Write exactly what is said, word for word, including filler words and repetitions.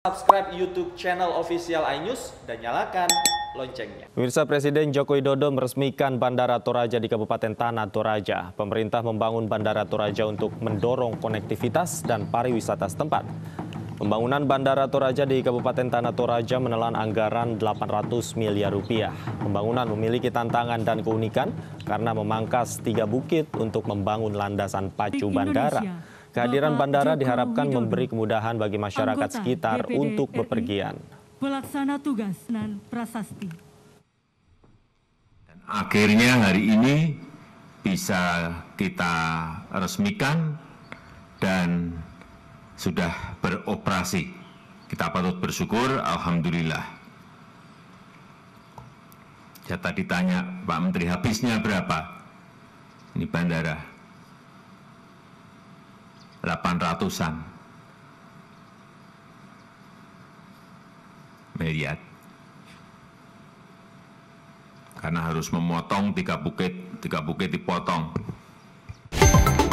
Subscribe YouTube channel official iNews dan nyalakan loncengnya. Pemirsa, Presiden Joko Widodo meresmikan Bandara Toraja di Kabupaten Tanah Toraja. Pemerintah membangun Bandara Toraja untuk mendorong konektivitas dan pariwisata setempat. Pembangunan Bandara Toraja di Kabupaten Tanah Toraja menelan anggaran delapan ratus miliar rupiah. Pembangunan memiliki tantangan dan keunikan karena memangkas tiga bukit untuk membangun landasan pacu bandara. Kehadiran bandara diharapkan memberi kemudahan bagi masyarakat sekitar untuk bepergian. Pelaksana tugas dan prasasti. Dan akhirnya hari ini bisa kita resmikan dan sudah beroperasi. Kita patut bersyukur, alhamdulillah. Saya tadi tanya Pak Menteri, habisnya berapa? Ini bandara. delapan ratusan miliar. Karena harus memotong tiga bukit, tiga bukit dipotong.